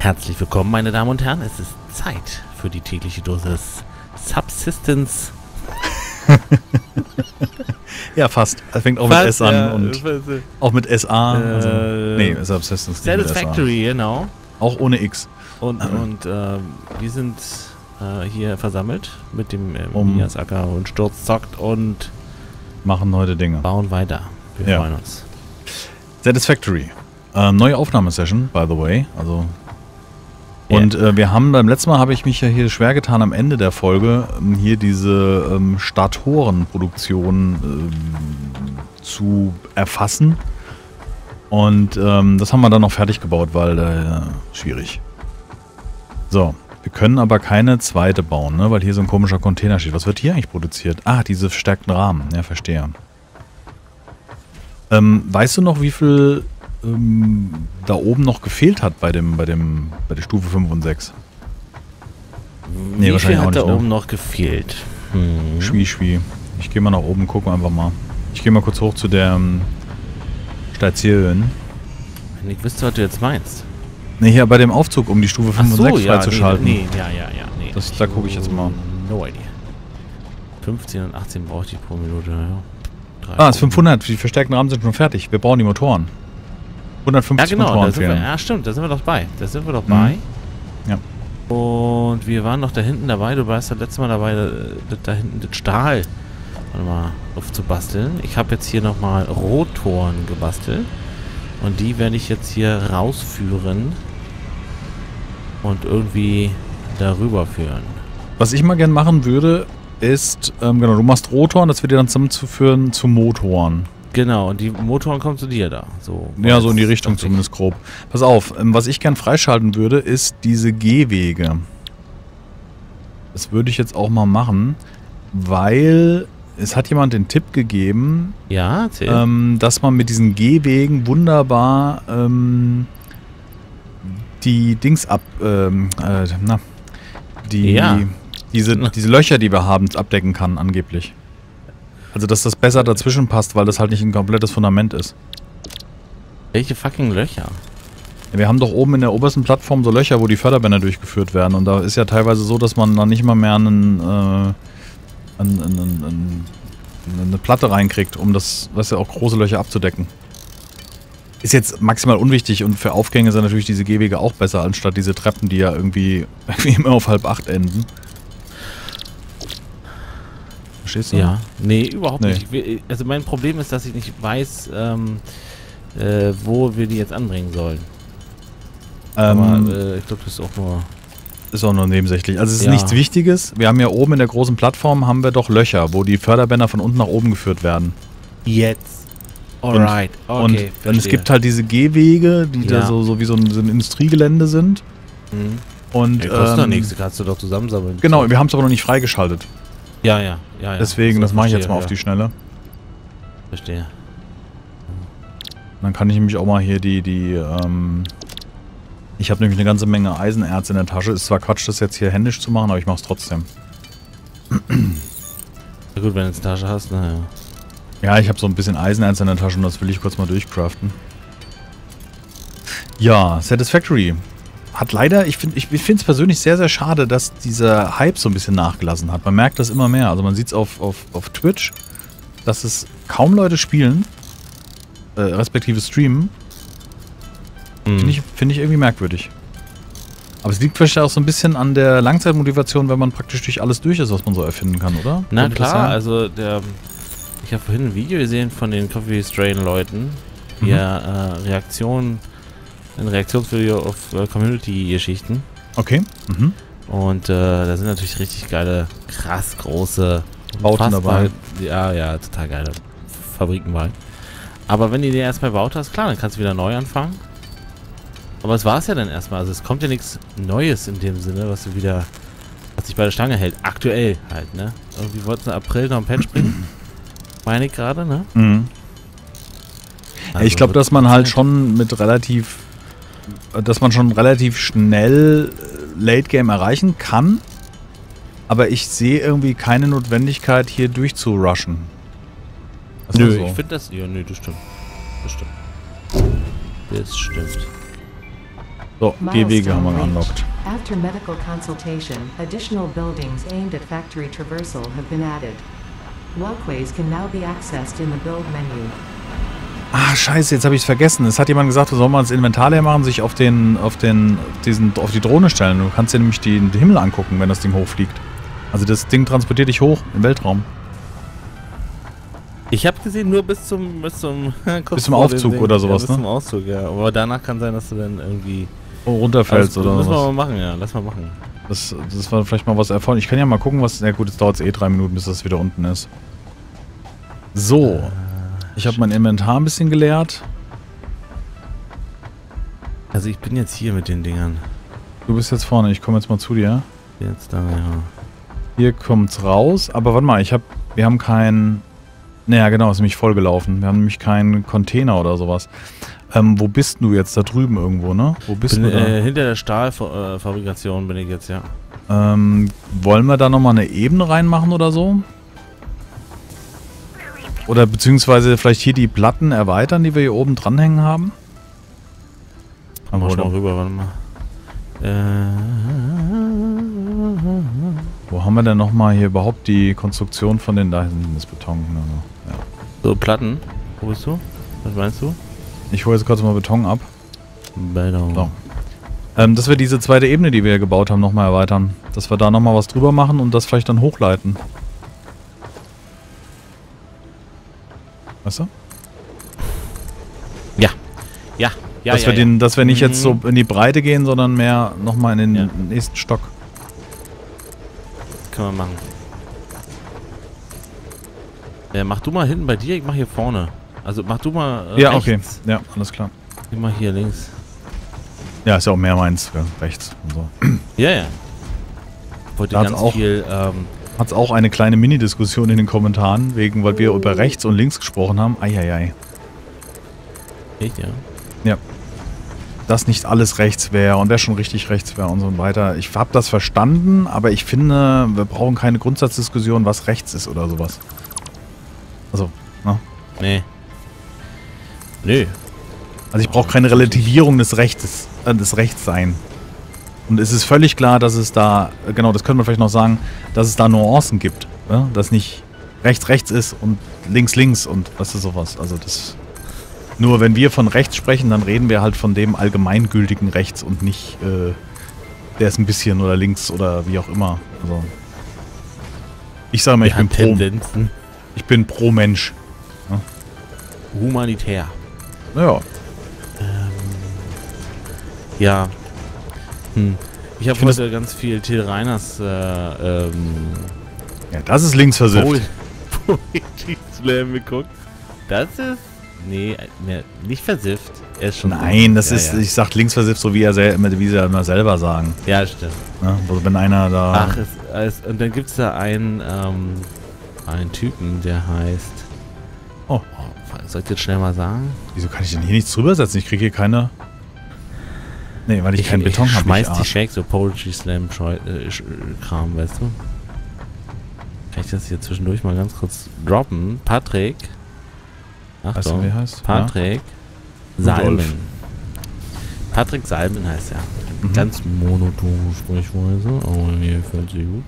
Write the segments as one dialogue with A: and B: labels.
A: Herzlich willkommen, meine Damen und Herren. Es ist Zeit für die tägliche Dosis Subsistence.
B: Ja, fast. Es fängt auch mit S an
A: ja,
B: und auch mit SA. Also, nee, Subsistence.
A: Satisfactory, genau.
B: Auch ohne X.
A: Und wir sind hier versammelt mit dem Miyasacker und Sturz zockt und
B: machen heute Dinge.
A: Bauen weiter. Wir freuen uns.
B: Satisfactory. Neue Aufnahmesession, by the way. Also und wir haben beim letzten Mal, habe ich mich ja hier schwer getan, am Ende der Folge hier diese Statorenproduktion zu erfassen. Und das haben wir dann noch fertig gebaut, weil schwierig. So, wir können aber keine zweite bauen, ne? Weil hier so ein komischer Container steht. Was wird hier eigentlich produziert? Ah, diese verstärkten Rahmen. Ja, verstehe. Weißt du noch, wie viel da oben noch gefehlt hat bei der Stufe 5 und 6? Nee,
A: wie
B: wahrscheinlich
A: viel hat
B: auch nicht,
A: da oben noch gefehlt?
B: Schwie. Ich gehe mal nach oben, gucken einfach mal. Ich gehe mal kurz hoch zu der Station.
A: Wenn ich wüsste, was du jetzt meinst.
B: Ne, hier bei dem Aufzug, um die Stufe 5 und 6 freizuschalten.
A: Nee.
B: Da gucke ich jetzt mal.
A: No idea. 15 und 18 brauche ich pro Minute. Ja.
B: Ah, es ist 500. Die verstärkten Rahmen sind schon fertig. Wir brauchen die Motoren. 150 Motoren fehlen.
A: Ja, stimmt. Da sind wir doch bei. Ja. Und wir waren noch da hinten dabei. Du warst das letzte Mal dabei, da hinten das Stahl mal aufzubasteln. Ich habe jetzt hier nochmal Rotoren gebastelt. Und die werde ich jetzt hier rausführen und irgendwie darüber führen. Was
B: ich mal gern machen würde, ist, genau, du machst Rotoren, das wird dir dann zusammenzuführen zu Motoren.
A: Genau, und die Motoren kommen zu dir da.
B: Ja, so in die Richtung zumindest grob. Pass auf, was ich gern freischalten würde, ist diese Gehwege. Das würde ich jetzt auch mal machen, weil es hat jemand den Tipp gegeben,
A: ja, erzähl.
B: Dass man mit diesen Gehwegen wunderbar die Dings diese Löcher, die wir haben, abdecken kann, angeblich. Also, dass das besser dazwischen passt, weil das halt nicht ein komplettes Fundament ist.
A: Welche fucking Löcher?
B: Ja, wir haben doch oben in der obersten Plattform so Löcher, wo die Förderbänder durchgeführt werden. Und da ist ja teilweise so, dass man da nicht mal mehr eine Platte reinkriegt, um das, ja auch große Löcher abzudecken. Ist jetzt maximal unwichtig und für Aufgänge sind natürlich diese Gehwege auch besser, anstatt diese Treppen, die ja irgendwie immer auf 7:30 enden. Verstehst du?
A: Ja, nee, überhaupt nicht. Also mein Problem ist, dass ich nicht weiß, wo wir die jetzt anbringen sollen. Aber ich glaube, das ist auch nur...
B: Ist auch nur nebensächlich. Also es ist nichts Wichtiges. Wir haben ja oben in der großen Plattform haben wir doch Löcher, wo die Förderbänder von unten nach oben geführt werden.
A: Jetzt. Alright. Okay,
B: und es gibt halt diese Gehwege, die da so wie so ein Industriegelände sind.
A: Mhm.
B: Und
A: kostet doch nichts, kannst du doch zusammensammeln.
B: Genau, wir haben es aber noch nicht freigeschaltet.
A: Ja.
B: Deswegen, das mache ich jetzt mal auf die Schnelle.
A: Verstehe.
B: Dann kann ich nämlich auch mal hier ich habe nämlich eine ganze Menge Eisenerz in der Tasche. Ist zwar Quatsch, das jetzt hier händisch zu machen, aber ich mache es trotzdem.
A: Ja gut, wenn du eine Tasche hast, naja.
B: Ja, ich habe so ein bisschen Eisenerz in der Tasche und das will ich kurz mal durchcraften. Ja, Satisfactory. Hat leider, ich finde es persönlich sehr, sehr schade, dass dieser Hype so ein bisschen nachgelassen hat. Man merkt das immer mehr. Also man sieht es auf Twitch, dass es kaum Leute spielen, respektive streamen. Finde ich irgendwie merkwürdig. Aber es liegt vielleicht auch so ein bisschen an der Langzeitmotivation, wenn man praktisch durch alles durch ist, was man so erfinden kann, oder?
A: Na klar, also ich habe vorhin ein Video gesehen von den Coffee Strain Leuten, die ein Reaktionsvideo auf Community-Geschichten.
B: Okay.
A: Und da sind natürlich richtig geile, krass große
B: Bauten dabei.
A: Ja, total geile Fabriken bei. Aber wenn du die erstmal gebaut hast, klar, dann kannst du wieder neu anfangen. Aber es war es ja dann erstmal. Also es kommt ja nichts Neues in dem Sinne, was dich bei der Stange hält. Aktuell halt, ne? Irgendwie wollten sie im April noch ein Patch bringen. Meine ich gerade, ne?
B: Mhm. Also ich glaube, dass man halt schon relativ schnell Late Game erreichen kann. Aber ich sehe irgendwie keine Notwendigkeit, hier durchzurushen.
A: Nö, ich finde das... Ja, nö, das stimmt. Das stimmt.
B: So, die Wege haben wir unlockt.
C: After medical consultation, additional buildings aimed at factory traversal have been added. Walkways can now be accessed in the build menu.
B: Ah, scheiße, jetzt habe ich es vergessen. Es hat jemand gesagt, du soll mal das Inventar leer machen, sich auf die Drohne stellen. Du kannst dir nämlich den Himmel angucken, wenn das Ding hochfliegt. Also das Ding transportiert dich hoch im Weltraum.
A: Ich habe gesehen, nur bis zum
B: Aufzug oder sowas,
A: ja, bis
B: ne?
A: zum Auszug, ja. Aber danach kann sein, dass du dann irgendwie
B: runterfällst oder was.
A: Müssen wir mal machen, ja. Lass mal machen.
B: Das war vielleicht mal was erfolgreich. Ich kann ja mal gucken, was... Ja gut, jetzt dauert es eh 3 Minuten, bis das wieder unten ist. So. Ich habe mein Inventar ein bisschen geleert.
A: Also ich bin jetzt hier mit den Dingern.
B: Du bist jetzt vorne, ich komme jetzt mal zu dir.
A: Jetzt da, ja.
B: Hier kommt's raus, aber warte mal, wir haben keinen... Naja, genau, ist nämlich vollgelaufen. Wir haben nämlich keinen Container oder sowas. Wo bist du jetzt? Da drüben irgendwo, ne? Wo bist du da?
A: Hinter der Stahlfabrikation bin ich jetzt, ja.
B: Wollen wir da nochmal eine Ebene reinmachen oder so? Oder beziehungsweise vielleicht hier die Platten erweitern, die wir hier oben dranhängen haben?
A: Mal schon mal rüber, warte mal.
B: Wo haben wir denn nochmal hier überhaupt die Konstruktion von den... Da hinten ist Beton. Ja.
A: So, Platten. Wo bist du? Was meinst du?
B: Ich hole jetzt kurz mal Beton ab.
A: Beton.
B: So. Dass wir diese zweite Ebene, die wir gebaut haben, nochmal erweitern. Dass wir da nochmal was drüber machen und das vielleicht dann hochleiten. Weißt du?
A: Ja. Ja. Ja,
B: dass wir nicht jetzt so in die Breite gehen, sondern mehr nochmal in den nächsten Stock.
A: Können wir machen. Mach du mal hinten bei dir, ich mach hier vorne. Also mach du mal
B: ja,
A: rechts.
B: Okay. Ja, alles klar.
A: Ich mach hier links.
B: Ja, ist ja auch mehr meins, rechts und so.
A: Ja, ja. Ich wollte ganz viel...
B: Hat's auch eine kleine Mini-Diskussion in den Kommentaren, weil wir über rechts und links gesprochen haben. Eieiei.
A: Echt, ja?
B: Ja. Dass nicht alles rechts wäre und wer schon richtig rechts wäre und so weiter. Ich habe das verstanden, aber ich finde, wir brauchen keine Grundsatzdiskussion, was rechts ist oder sowas. Also, ne?
A: Nee. Nö.
B: Also ich brauche keine Relativierung des Rechtssein. Und es ist völlig klar, dass es da, genau, das können wir vielleicht noch sagen, dass es da Nuancen gibt. Ja? Dass nicht rechts ist und links und was ist sowas. Also das... Nur wenn wir von rechts sprechen, dann reden wir halt von dem allgemeingültigen Rechts und nicht, der ist ein bisschen oder links oder wie auch immer. Also ich sage mal, ich bin pro Mensch. Ja?
A: Humanitär.
B: Naja.
A: Ja. Ich habe heute ganz viel Till Reiners
B: ja, das ist linksversifft.
A: Poetry Slam geguckt. Das ist... Nee, nicht versifft. Er ist schon...
B: Nein, das ist... Ja. Ich sag linksversifft, so wie sie immer selber sagen.
A: Ja, stimmt.
B: Ja, also wenn einer da...
A: Ach, und dann gibt es da einen Typen, der heißt... Oh, soll ich jetzt schnell mal sagen?
B: Wieso kann ich denn hier nichts drüber setzen? Ich kriege hier keine... Nee, weil ich keinen Beton habe.
A: Schmeiß die Shakes, so Poetry Slam Kram, weißt du? Kann ich das hier zwischendurch mal ganz kurz droppen? Patrick... Achtung,
B: weißt du, wie heißt?
A: Patrick Salmen. Patrick Salmen heißt er. Ganz monotone Sprechweise, aber mir gefällt sie gut.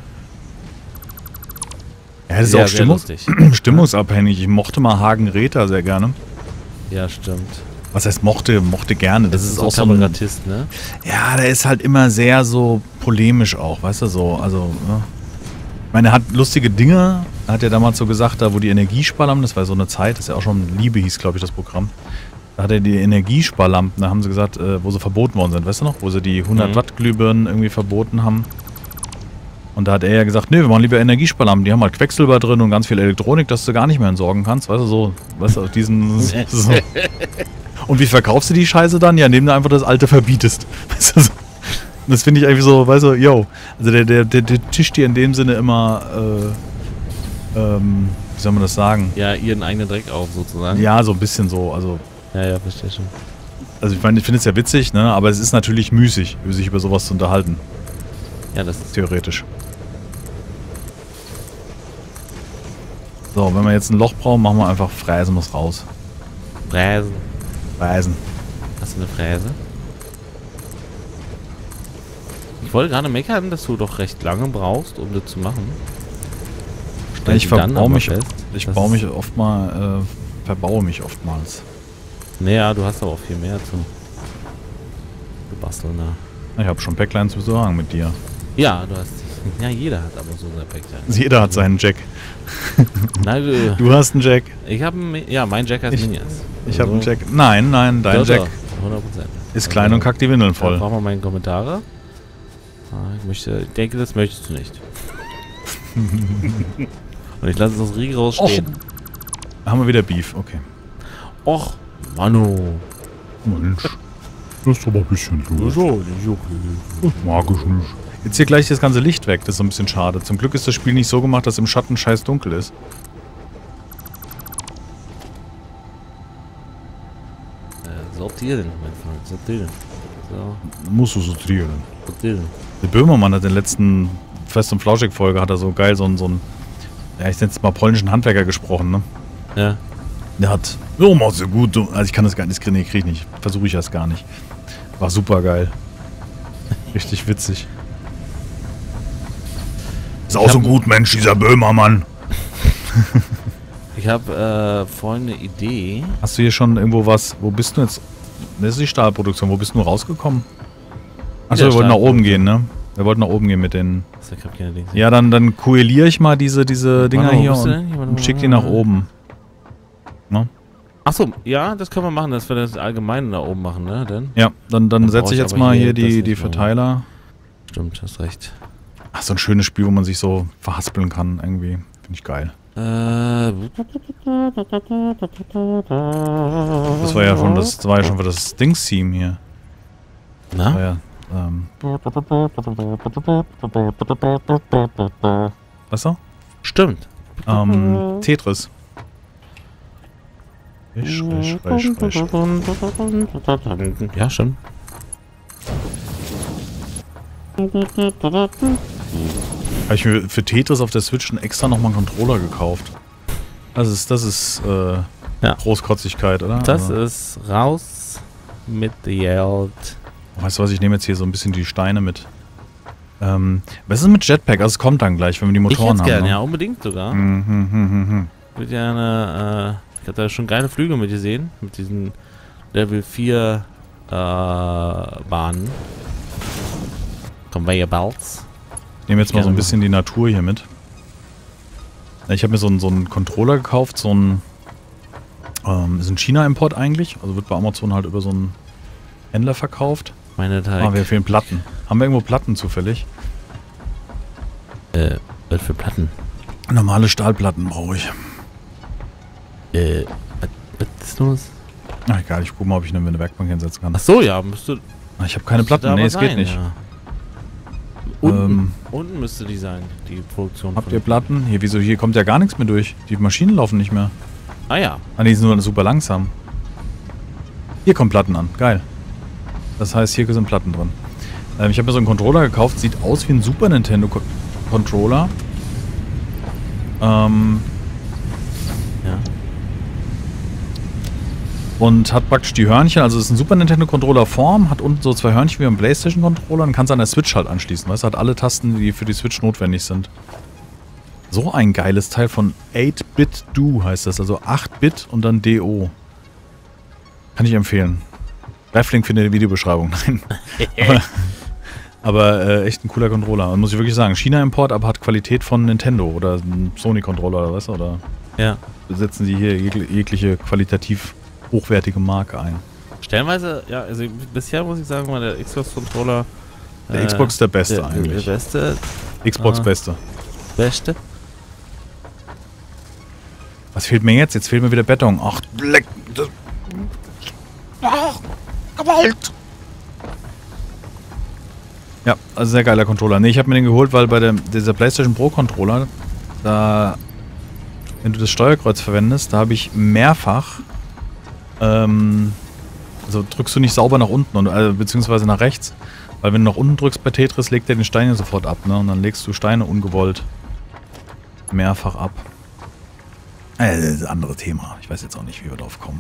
B: Ja, das ist auch stimmungsabhängig. Ich mochte mal Hagen Räther sehr gerne.
A: Ja, stimmt.
B: Was heißt mochte gerne? Das ist
A: so
B: auch so
A: ein Kabarettist, ne?
B: Ja, der ist halt immer sehr so polemisch auch, weißt du, so. Also, ne? Ich meine, er hat lustige Dinge, hat er damals so gesagt, da wo die Energiesparlampen, das war so eine Zeit, das ist ja auch schon Liebe hieß, glaube ich, das Programm. Da hat er die Energiesparlampen, da haben sie gesagt, wo sie verboten worden sind, weißt du noch? Wo sie die 100 Watt Glühbirnen irgendwie verboten haben. Und da hat er ja gesagt, nee, wir machen lieber Energiesparlampen, die haben halt Quecksilber drin und ganz viel Elektronik, dass du gar nicht mehr entsorgen kannst, weißt du, so, weißt du, diesen... so. Und wie verkaufst du die Scheiße dann? Ja, indem du einfach das Alte verbietest. Weißt du, so. Das finde ich eigentlich so, weißt du, yo. Also der tischt dir in dem Sinne immer, wie soll man das sagen?
A: Ja, ihren eigenen Dreck auf, sozusagen.
B: Ja, so ein bisschen so, also...
A: Ja, verstehe schon.
B: Also ich meine, ich finde es ja witzig, ne, aber es ist natürlich müßig, sich über sowas zu unterhalten.
A: Ja, das ist...
B: Theoretisch. So, wenn wir jetzt ein Loch brauchen, machen wir einfach Fräsen muss raus.
A: Fräsen.
B: Fräsen.
A: Hast du eine Fräse? wollte gerade meckern, dass du doch recht lange brauchst, um das zu machen.
B: Ich verbaue mich,
A: verbaue
B: mich oftmals.
A: Naja, du hast aber auch viel mehr zu basteln.
B: Ich habe schon Backline zu sagen mit dir.
A: Ja, du hast... Ja, jeder hat aber so eine Backline.
B: Jeder hat seinen Jack.
A: Nein,
B: du hast einen Jack.
A: Ich habe einen... Ja, mein Jack heißt Minions.
B: Ich habe einen Jack. Nein, dein Jack
A: 100%.
B: ist klein und kackt die Windeln voll.
A: Brauchen wir meine Kommentare. Ich denke, das möchtest du nicht. Und ich lasse es aus rigoros stehen.
B: Haben wir wieder Beef, okay.
A: Och, Manu.
B: Mensch, das ist aber ein bisschen los. Das mag ich nicht. Jetzt hier gleich das ganze Licht weg, das ist so ein bisschen schade. Zum Glück ist das Spiel nicht so gemacht, dass im Schatten scheiß dunkel ist.
A: Sortieren, mein Freund, sortieren. So.
B: Musst du sortieren.
A: Sortieren.
B: Der Böhmermann hat in der letzten Fest- und Flauschig-Folge hat er so geil so einen ja, ich nenne es mal polnischen Handwerker gesprochen, ne?
A: Ja.
B: Der hat, oh, machst du gut. Also ich kann das gar nicht, nee, krieg ich nicht. Versuche ich das gar nicht. War super geil. Richtig witzig. Ist auch so gut, Mensch, dieser Böhmermann.
A: Ich habe vorhin eine Idee.
B: Hast du hier schon irgendwo was? Wo bist du jetzt? Das ist die Stahlproduktion. Wo bist du rausgekommen? Achso, wir wollten nach oben gehen, ne? Wir wollten nach oben gehen mit den... Ja, dann koaliere ich mal diese Dinger hier und schick die nach oben. Ne?
A: Achso, ja, das können wir machen, dass wir das allgemein da oben machen, ne? Denn
B: ja, dann setze ich jetzt mal hier die Verteiler.
A: Stimmt, hast recht.
B: Ach, so ein schönes Spiel, wo man sich so verhaspeln kann, irgendwie. Finde ich geil. Das war ja schon für das Dings-Team hier.
A: Na?
B: War ja, was so?
A: Stimmt.
B: Tetris.
A: Ja, stimmt.
B: Habe ich mir für Tetris auf der Switch extra nochmal einen Controller gekauft. Das ist
A: ja.
B: Großkotzigkeit, oder?
A: Das ist raus mit Geld.
B: Weißt du was, ich nehme jetzt hier so ein bisschen die Steine mit. Was ist mit Jetpack? Also es kommt dann gleich, wenn wir die Motoren haben.
A: Gerne,
B: ne?
A: Ja, unbedingt sogar. Ich würde gerne, ich habe da schon geile Flüge mit gesehen, mit diesen Level 4 Bahnen. Conveyor Belts.
B: Ich nehme jetzt mal so ein bisschen die Natur hier mit. Ich habe mir so einen Controller gekauft, ist ein China-Import eigentlich. Also wird bei Amazon halt über so einen Händler verkauft.
A: Meine Teig.
B: Ah, wir fehlen Platten. Haben wir irgendwo Platten zufällig?
A: Was für Platten?
B: Normale Stahlplatten brauche ich.
A: Was ist los?
B: Ach egal, ich gucke mal, ob ich eine Werkbank hinsetzen kann.
A: Ach so, ja, müsste...
B: Ich habe keine Platten, nee, es geht nicht.
A: Ja. Unten müsste die sein, die Produktion.
B: Habt ihr Platten? Hier, wieso? Hier kommt ja gar nichts mehr durch. Die Maschinen laufen nicht mehr.
A: Ah ja.
B: Ah, die sind nur super langsam. Hier kommen Platten an, geil. Das heißt, hier sind Platten drin. Ich habe mir so einen Controller gekauft, sieht aus wie ein Super Nintendo Controller.
A: Ja.
B: Und hat praktisch die Hörnchen, also es ist ein Super Nintendo Controller Form, hat unten so zwei Hörnchen wie ein PlayStation Controller und kann es an der Switch halt anschließen. Weißt du, hat alle Tasten, die für die Switch notwendig sind. So ein geiles Teil von 8-Bit-Do heißt das, also 8-Bit und dann DO. Kann ich empfehlen. Live-Link findet in der Videobeschreibung. Nein. aber echt ein cooler Controller. Und muss ich wirklich sagen, China-Import, aber hat Qualität von Nintendo oder ein Sony-Controller oder was? Oder
A: ja.
B: Setzen sie hier jegliche qualitativ hochwertige Marke ein.
A: Stellenweise, ja, also bisher muss ich sagen, war der Xbox-Controller...
B: Der Xbox ist der beste eigentlich.
A: Der beste.
B: Xbox beste.
A: Beste?
B: Was fehlt mir jetzt? Jetzt fehlt mir wieder Beton. Ach, leck. Ach, Gewalt. Ja, also sehr geiler Controller. Ne, ich habe mir den geholt, weil bei dieser PlayStation Pro Controller, da, wenn du das Steuerkreuz verwendest, da habe ich mehrfach, also drückst du nicht sauber nach unten, beziehungsweise nach rechts, weil wenn du nach unten drückst bei Tetris, legt der den Stein ja sofort ab, ne? Und dann legst du Steine ungewollt mehrfach ab. Das ist ein anderes Thema. Ich weiß jetzt auch nicht, wie wir drauf kommen.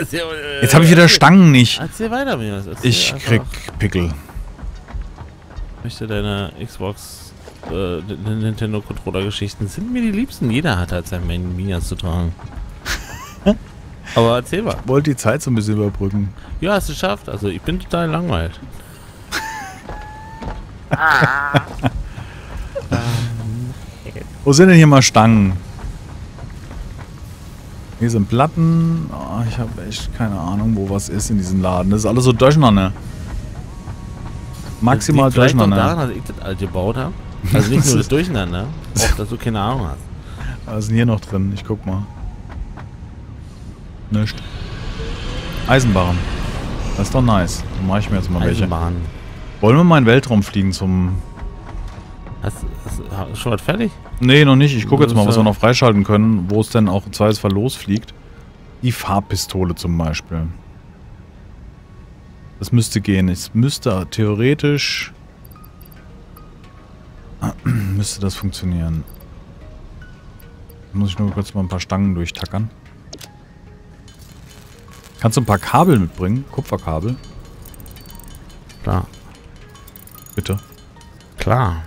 B: Jetzt habe ich wieder Stangen nicht.
A: Erzähl weiter, mir.
B: Ich krieg Pickel.
A: Ich möchte deine Xbox, Nintendo Controller Geschichten sind mir die liebsten. Jeder hat halt sein Minions zu tragen. Aber erzähl mal.
B: Wollte die Zeit so ein bisschen überbrücken.
A: Ja, hast du geschafft. Also ich bin total langweilig.
B: Wo sind denn hier mal Stangen? Hier sind Platten. Oh, ich habe echt keine Ahnung, wo was ist in diesem Laden. Das ist alles so durcheinander. Maximal
A: das liegt
B: durcheinander.
A: Daran, dass ich das alte gebaut habe. Also nicht nur das Durcheinander, auch dass du keine Ahnung hast.
B: Was ist denn hier noch drin? Ich guck mal. Nichts. Eisenbahn. Das ist doch nice. Dann mache ich mir jetzt mal welche.
A: Eisenbahn.
B: Wollen wir mal in den Weltraum fliegen zum...
A: Hast du schon was fertig?
B: Nee, noch nicht. Ich gucke jetzt mal, was wir noch freischalten können, wo es denn auch im Zweifelsfall losfliegt. Die Farbpistole zum Beispiel. Das müsste gehen. Es müsste theoretisch... müsste das funktionieren. Muss ich nur kurz mal ein paar Stangen durchtackern. Kannst du ein paar Kabel mitbringen? Kupferkabel?
A: Klar.
B: Bitte.
A: Klar.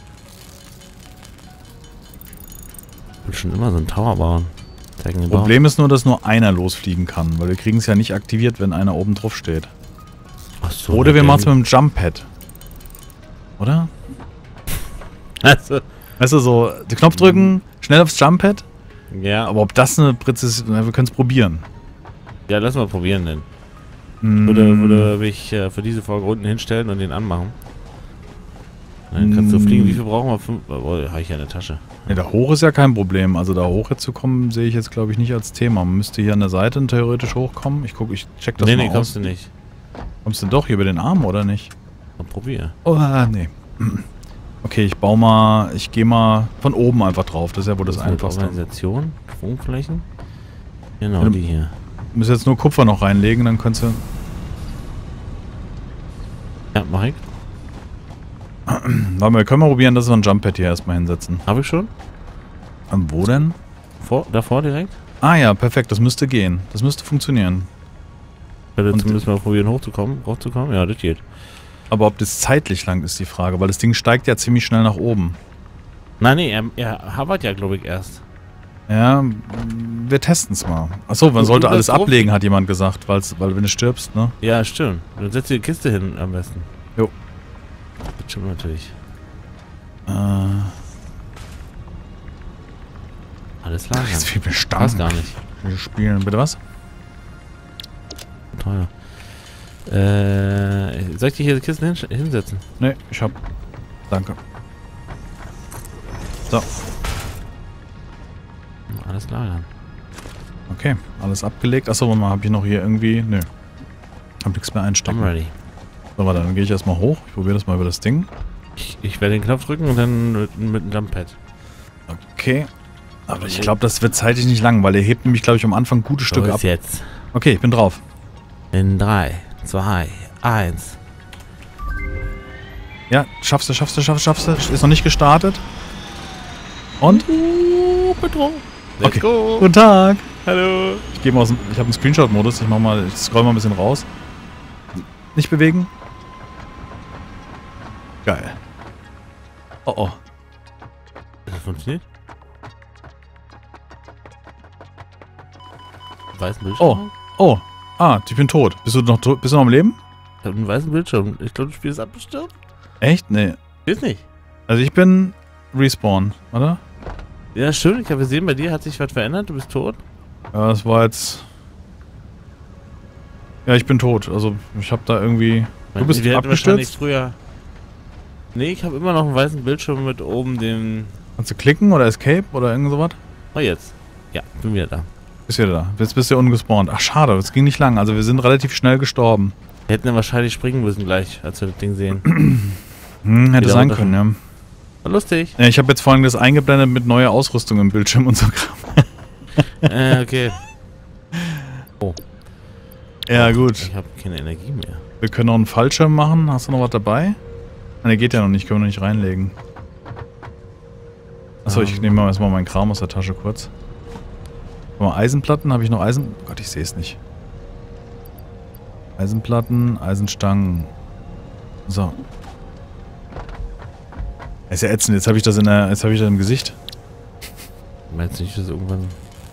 A: Ich will schon immer so einen Tower bauen.
B: Problem ist nur, dass nur einer losfliegen kann, weil wir kriegen es ja nicht aktiviert, wenn einer oben drauf steht.
A: Ach so,
B: oder wir machen es mit dem Jump Pad. Oder?
A: Also.
B: Weißt du, so, den Knopf drücken, schnell aufs Jump Pad.
A: Ja.
B: Aber ob das eine Präzision... Wir können es probieren.
A: Ja, lass mal probieren denn. Würde mich für diese Folge unten hinstellen und den anmachen. Dann kannst du fliegen. Wie viel brauchen wir? 5? Oh, habe ich ja in der Tasche.
B: Ne, da hoch ist ja kein Problem. Also da hoch jetzt zu kommen, sehe ich jetzt glaube ich nicht als Thema. Man müsste hier an der Seite theoretisch hochkommen. Ich gucke, ich check das mal aus.
A: Nee, kommst du nicht.
B: Kommst du doch hier über den Arm, oder nicht?
A: Dann probier.
B: Oh, nee. Okay, ich gehe mal von oben einfach drauf. Das ist ja wohl das Einfachste.
A: Organisation, Funkflächen. Genau, die hier.
B: Du musst jetzt nur Kupfer noch reinlegen, dann könntest du...
A: Ja, mach ich.
B: Warte mal, wir können mal probieren, dass wir ein Jump Pad hier erstmal hinsetzen.
A: Habe ich schon?
B: Wo denn?
A: Davor direkt?
B: Ah ja, perfekt, das müsste gehen. Das müsste funktionieren.
A: Ich werde zumindest mal probieren hochzukommen. Ja, das geht.
B: Aber ob das zeitlich lang ist, die Frage, weil das Ding steigt ja ziemlich schnell nach oben.
A: Nein, nee, er hovert ja, glaube ich, erst.
B: Ja, wir testen es mal. Achso, man sollte alles ablegen, hat jemand gesagt, weil wenn du stirbst, ne?
A: Ja, stimmt. Dann setzt du die Kiste hin am besten.
B: Jo.
A: Das stimmt natürlich. Alles klar.
B: Jetzt viel Bestand.
A: Weiß gar nicht.
B: Wir spielen, bitte was?
A: Teuer. Soll ich dir hier die Kisten hinsetzen?
B: Ne, ich hab. Danke. So.
A: Alles klar dann.
B: Okay, alles abgelegt. Achso, warte mal, hab ich noch hier irgendwie... Nö. Hab nichts mehr einstecken.
A: I'm ready.
B: So, warte, dann gehe ich erstmal hoch. Ich probiere das mal über das Ding.
A: Ich werde den Knopf drücken und dann mit dem Jump Pad.
B: Okay. Aber ich glaube, das wird zeitlich nicht lang, weil er hebt nämlich, glaube ich, am Anfang gute Stücke ab.
A: Jetzt.
B: Okay, ich bin drauf.
A: In 3, 2, 1.
B: Ja, schaffst du. Ist noch nicht gestartet. Und?
A: Bedrohung.
B: Okay.
A: Let's go.
B: Guten Tag.
A: Hallo.
B: Ich habe einen Screenshot-Modus. Ich scroll mal ein bisschen raus. Nicht bewegen. Geil. Oh oh.
A: Das funktioniert. Weißen Bildschirm.
B: Oh. Ah, ich bin tot. Bist du noch am Leben?
A: Ich habe einen weißen Bildschirm. Ich glaube, das Spiel ist abgestürzt.
B: Echt? Nee.
A: Ist nicht.
B: Also ich bin Respawn, oder?
A: Ja, schön. Ich habe gesehen, bei dir hat sich was verändert. Du bist tot.
B: Ja, das war jetzt... Ja, ich bin tot. Also ich habe da irgendwie... Du bist abgestürzt?
A: Früher... Nee, ich habe immer noch einen weißen Bildschirm mit oben dem...
B: Kannst du klicken oder Escape oder irgend sowas?
A: Oh, jetzt. Ja, bin wieder da.
B: Bist wieder da. Jetzt bist du ungespawnt. Ach, schade. Das ging nicht lang. Also wir sind relativ schnell gestorben.
A: Wir hätten ja wahrscheinlich springen müssen gleich, als wir das Ding sehen.
B: Hätte sein können, ja.
A: War lustig.
B: Ja, ich habe jetzt vorhin das eingeblendet mit neuer Ausrüstung im Bildschirm und so Kram.
A: Okay. Oh.
B: Ja, gut.
A: Ich habe keine Energie mehr.
B: Wir können noch einen Fallschirm machen. Hast du noch was dabei? Ne, geht ja noch nicht. Können wir noch nicht reinlegen. Achso, ich nehme mal erstmal meinen Kram aus der Tasche kurz. Mal Eisenplatten. Habe ich noch Eisen? Oh Gott, ich sehe es nicht. Eisenplatten, Eisenstangen. So. Ist ja ätzend, jetzt habe ich das im Gesicht.
A: Meinst du nicht, dass irgendwann...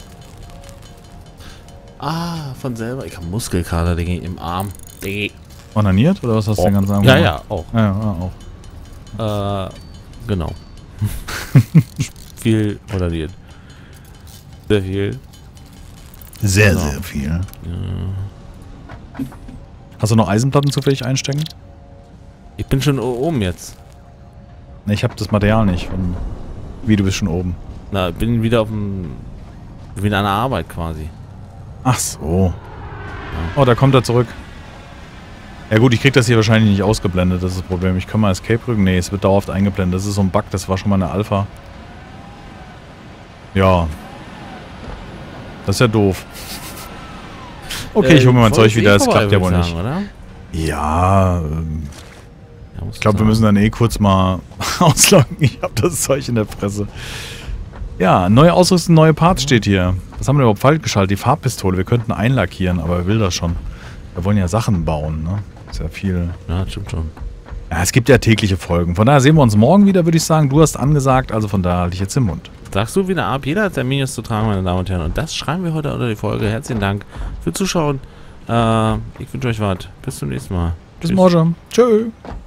A: Ah, von selber. Ich habe Muskelkater, Digga, im Arm. Digga.
B: Onaniert oder was hast du denn ganz sagen?
A: Ja, ja, auch.
B: Ja, auch.
A: Genau. Viel onaniert. Sehr viel.
B: Sehr,
A: Genau.
B: sehr viel.
A: Ja.
B: Hast du noch Eisenplatten zufällig einstecken?
A: Ich bin schon oben jetzt.
B: Ne, ich habe das Material nicht. Wie, du bist schon oben?
A: Na, bin wieder auf dem... Wieder an der Arbeit quasi.
B: Ach so. Oh, da kommt er zurück. Ja gut, ich krieg das hier wahrscheinlich nicht ausgeblendet, das ist das Problem. Ich kann mal Escape drücken. Nee, es wird dauerhaft eingeblendet. Das ist so ein Bug, das war schon mal eine Alpha. Ja. Das ist ja doof. Okay, ich hole mir mein Zeug wieder, es klappt ja wohl nicht.
A: Oder?
B: Ja, ich glaube, wir müssen dann eh kurz mal ausloggen. Ich habe das Zeug in der Presse. Ja, neue Ausrüstung, neue Parts steht hier. Was haben wir überhaupt falsch geschaltet? Die Farbpistole. Wir könnten einlackieren, aber wer will das schon? Wir wollen ja Sachen bauen, ne? Ist ja viel.
A: Ja, stimmt schon.
B: Ja, es gibt ja tägliche Folgen. Von daher sehen wir uns morgen wieder, würde ich sagen. Du hast angesagt, also von daher halte ich jetzt den Mund.
A: Sagst du wieder ab. Jeder hat sein Minus zu tragen, meine Damen und Herren. Und das schreiben wir heute unter die Folge. Herzlichen Dank für Zuschauen. Ich wünsche euch was. Bis zum nächsten Mal.
B: Bis morgen. Tschö.